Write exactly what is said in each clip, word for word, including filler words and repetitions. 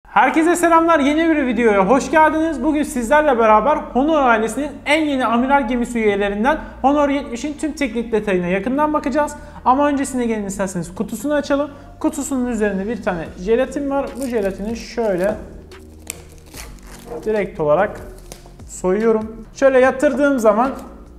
Herkese selamlar, yeni bir videoya hoş geldiniz. Bugün sizlerle beraber Honor ailesinin en yeni amiral gemisi üyelerinden Honor yetmişin tüm teknik detayına yakından bakacağız. Ama öncesine gelin isterseniz kutusunu açalım. Kutusunun üzerinde bir tane jelatin var. Bu jelatini şöyle direkt olarak soyuyorum. Şöyle yatırdığım zaman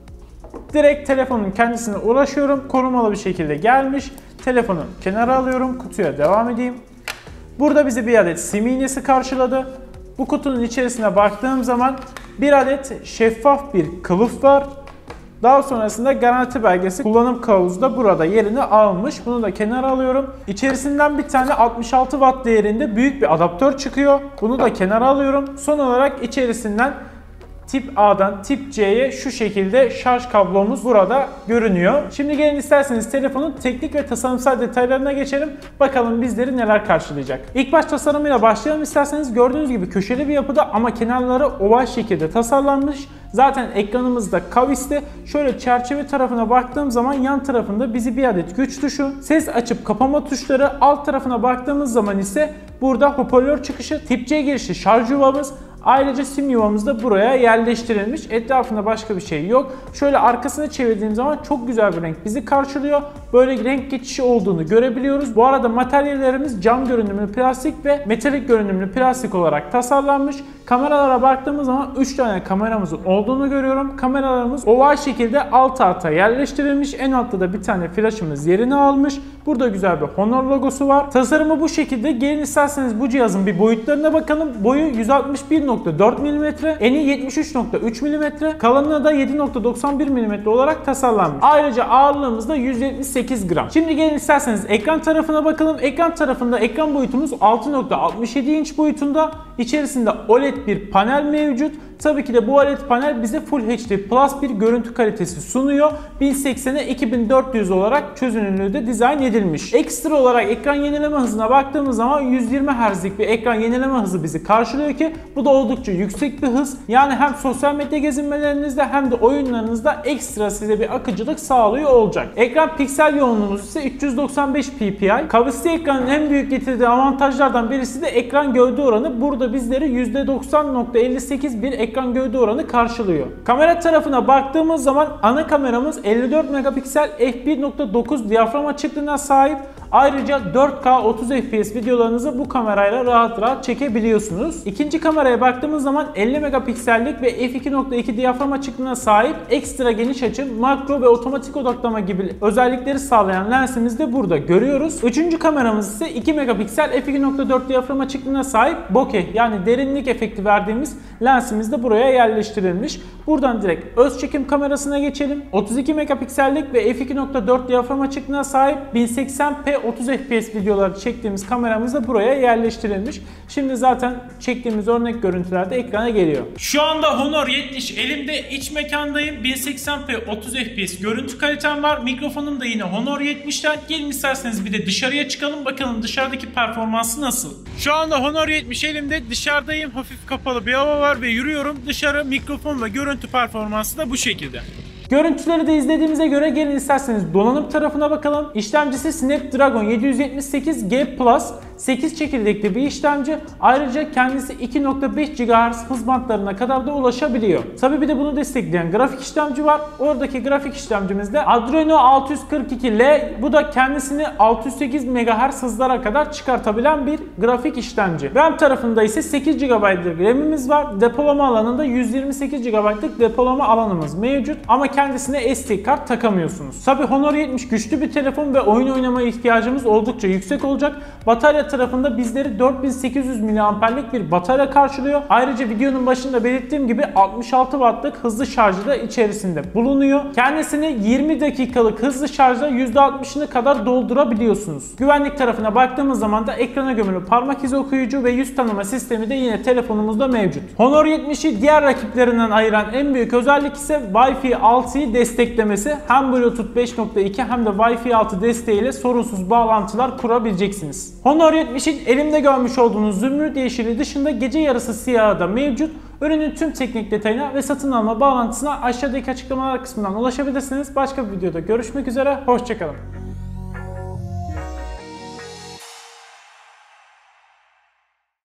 direkt telefonun kendisine ulaşıyorum. Korumalı bir şekilde gelmiş. Telefonu kenara alıyorum. Kutuya devam edeyim. Burada bizi bir adet sim iğnesi karşıladı. Bu kutunun içerisine baktığım zaman bir adet şeffaf bir kılıf var. Daha sonrasında garanti belgesi, kullanım kılavuzu da burada yerini almış. Bunu da kenara alıyorum. İçerisinden bir tane altmış altı watt değerinde büyük bir adaptör çıkıyor. Bunu da kenara alıyorum. Son olarak içerisinden Tip A'dan Tip C'ye şu şekilde şarj kablomuz burada görünüyor. Şimdi gelin isterseniz telefonun teknik ve tasarımsal detaylarına geçelim. Bakalım bizleri neler karşılayacak. İlk baş tasarımıyla başlayalım isterseniz. Gördüğünüz gibi köşeli bir yapıda ama kenarları oval şekilde tasarlanmış. Zaten ekranımızda kavisli. Şöyle çerçeve tarafına baktığım zaman yan tarafında bizi bir adet güç tuşu, ses açıp kapama tuşları, alt tarafına baktığımız zaman ise burada hoparlör çıkışı, Tip C girişi şarj yuvamız. Ayrıca sim yuvamız da buraya yerleştirilmiş. Etrafında başka bir şey yok. Şöyle arkasını çevirdiğim zaman çok güzel bir renk bizi karşılıyor. Böyle renk geçişi olduğunu görebiliyoruz. Bu arada materyallerimiz cam görünümlü plastik ve metalik görünümlü plastik olarak tasarlanmış. Kameralara baktığımız zaman üç tane kameramızın olduğunu görüyorum. Kameralarımız oval şekilde alt alta yerleştirilmiş. En altta da bir tane flaşımız yerini almış. Burada güzel bir Honor logosu var. Tasarımı bu şekilde. Gelin isterseniz bu cihazın bir boyutlarına bakalım. Boyu yüz altmış bir nokta dört milimetre, eni yetmiş üç nokta üç milimetre, kalınlığı da yedi nokta doksan bir milimetre olarak tasarlanmış. Ayrıca ağırlığımız da yüz yetmiş sekiz gram. Şimdi gelin isterseniz ekran tarafına bakalım. Ekran tarafında ekran boyutumuz altı nokta altmış yedi inç boyutunda. İçerisinde O L E D bir panel mevcut. Tabii ki de bu O L E D panel bize Full H D Plus bir görüntü kalitesi sunuyor. bin seksene iki bin dört yüz olarak çözünürlüğü de dizayn edilmiş. Ekstra olarak ekran yenileme hızına baktığımız zaman yüz yirmi hertzlik bir ekran yenileme hızı bizi karşılıyor ki bu da oldukça yüksek bir hız. Yani hem sosyal medya gezinmelerinizde hem de oyunlarınızda ekstra size bir akıcılık sağlıyor olacak. Ekran piksel yoğunluğumuz ise üç yüz doksan beş P P I. Kavisli ekranın en büyük getirdiği avantajlardan birisi de ekran gövde oranı. Burada bizleri yüzde doksan nokta elli sekiz bir ekran gövde oranı karşılıyor. Kamera tarafına baktığımız zaman ana kameramız elli dört megapiksel f bir nokta dokuz diyafram açıklığına sahip. Ayrıca dört K otuz F P S videolarınızı bu kamerayla rahat rahat çekebiliyorsunuz. İkinci kameraya baktığımız zaman elli megapiksellik ve f iki nokta iki diyafram açıklığına sahip, ekstra geniş açı, makro ve otomatik odaklama gibi özellikleri sağlayan lensimizi de burada görüyoruz. Üçüncü kameramız ise iki megapiksel f iki nokta dört diyafram açıklığına sahip bokeh yani derinlik efekti verdiğimiz lensimiz de buraya yerleştirilmiş. Buradan direkt öz çekim kamerasına geçelim. otuz iki megapiksellik ve f iki nokta dört diyafram açıklığına sahip bin seksen p otuz F P S videoları çektiğimiz kameramız da buraya yerleştirilmiş. Şimdi zaten çektiğimiz örnek görüntülerde ekrana geliyor. Şu anda Honor yetmiş elimde, iç mekandayım. bin seksen p otuz F P S görüntü kalitem var. Mikrofonum da yine Honor yetmişten. Gelin isterseniz bir de dışarıya çıkalım, bakalım dışarıdaki performansı nasıl. Şu anda Honor yetmiş elimde, dışarıdayım. Hafif kapalı bir hava var ve yürüyorum. Dışarı mikrofon ve görüntü performansı da bu şekilde. Görüntüleri de izlediğimize göre gelin isterseniz donanım tarafına bakalım. İşlemcisi Snapdragon yedi yüz yetmiş sekiz G Plus, sekiz çekirdekli bir işlemci. Ayrıca kendisi iki nokta beş gigahertz hız bantlarına kadar da ulaşabiliyor. Tabii bir de bunu destekleyen grafik işlemci var. Oradaki grafik işlemcimizde Adreno altı yüz kırk iki L. Bu da kendisini altı yüz sekiz megahertz hızlara kadar çıkartabilen bir grafik işlemci. RAM tarafında ise sekiz gigabaytlık RAM'imiz var. Depolama alanında yüz yirmi sekiz gigabaytlık depolama alanımız mevcut. Ama kendisine S D kart takamıyorsunuz. Tabii Honor yetmiş güçlü bir telefon ve oyun oynamaya ihtiyacımız oldukça yüksek olacak. Batarya tarafında bizleri dört bin sekiz yüz miliamperlik bir batarya karşılıyor. Ayrıca videonun başında belirttiğim gibi altmış altı wattlık hızlı şarjı da içerisinde bulunuyor. Kendisini yirmi dakikalık hızlı şarjla yüzde altmışını kadar doldurabiliyorsunuz. Güvenlik tarafına baktığımız zaman da ekrana gömülü parmak izi okuyucu ve yüz tanıma sistemi de yine telefonumuzda mevcut. Honor yetmişi diğer rakiplerinden ayıran en büyük özellik ise Wi-Fi altıyı desteklemesi. Hem Bluetooth beş nokta iki hem de Wi-Fi altı desteğiyle sorunsuz bağlantılar kurabileceksiniz. Honor yetmişin elimde görmüş olduğunuz zümrüt yeşili dışında gece yarısı siyahı da mevcut. Ürünün tüm teknik detayına ve satın alma bağlantısına aşağıdaki açıklamalar kısmından ulaşabilirsiniz. Başka bir videoda görüşmek üzere, hoşça kalın.